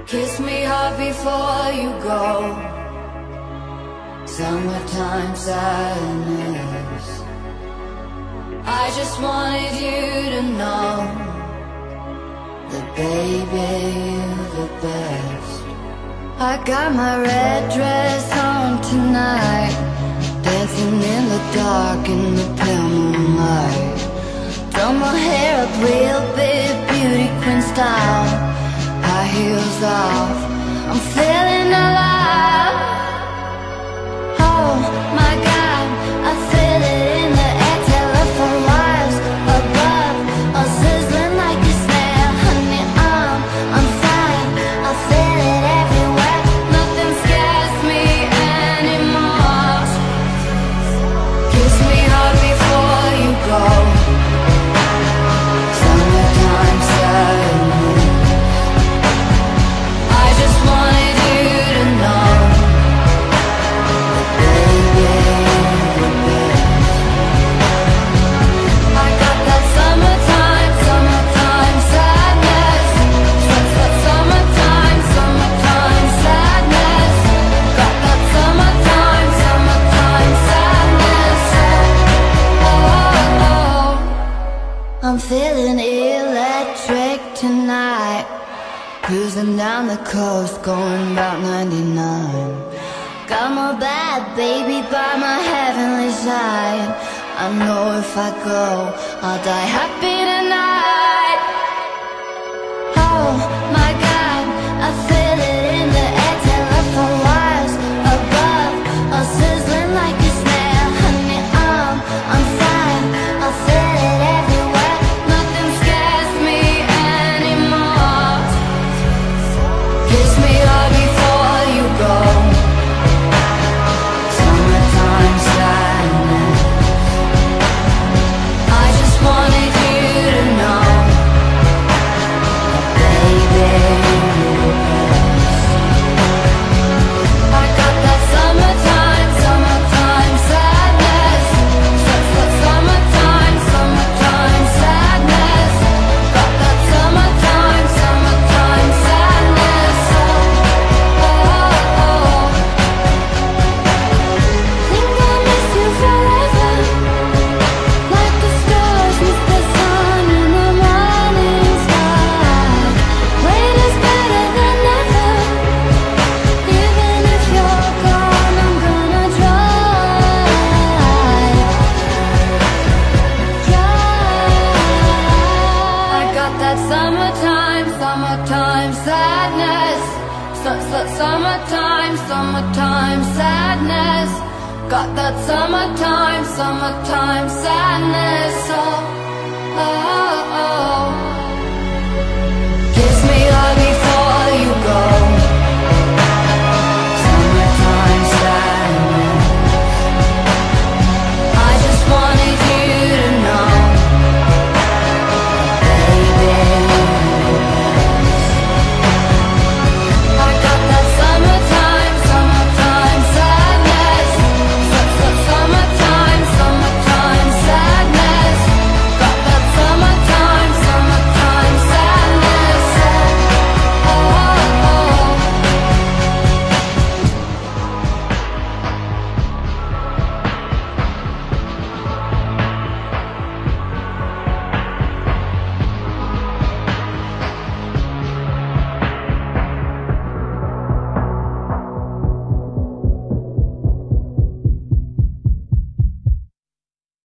Kiss me hard before you go. Summertime sadness. I just wanted you to know that baby, you're the best. I got my red dress on tonight, dancing in the dark in the pale moonlight. Done my hair up real big, beauty queen style, high heels off, I'm feeling alive. Oh my God, I feel it in the air, telephone wires above, all sizzling like a snare. Honey, I'm fine, I feel it everywhere. Nothing scares me anymore. Kiss me hard before you go. Summertime sadness. I just wanted you to know that baby, you're the best. I got that summertime, summertime sadness. Summertime, summertime sadness. Got that summertime, summertime sadness. Oh, I'm feeling electric tonight, cruising down the coast, going about 99. Got my bad baby by my heavenly side. I know if I go, I'll die happy tonight. Oh my God, I feel it in the air, telephone wires above, all sizzling like a snare. Honey, I'm fine, I feel it everywhere. Nothing scares me anymore. Kiss me hard before you go. Summertime sadness. I just wanted you to know that baby, you're the best. I got that summertime, summertime sadness. Summertime, summertime sadness. Got that summertime, summertime sadness. Oh. Think I'll miss you forever, like the stars miss the sun in the morning sky. Wait is better than never. Even if you're gone, I'm gonna try. I got that summertime, summertime sadness. Summertime, summertime sadness. Got that summertime, summertime sadness. Oh, oh, oh.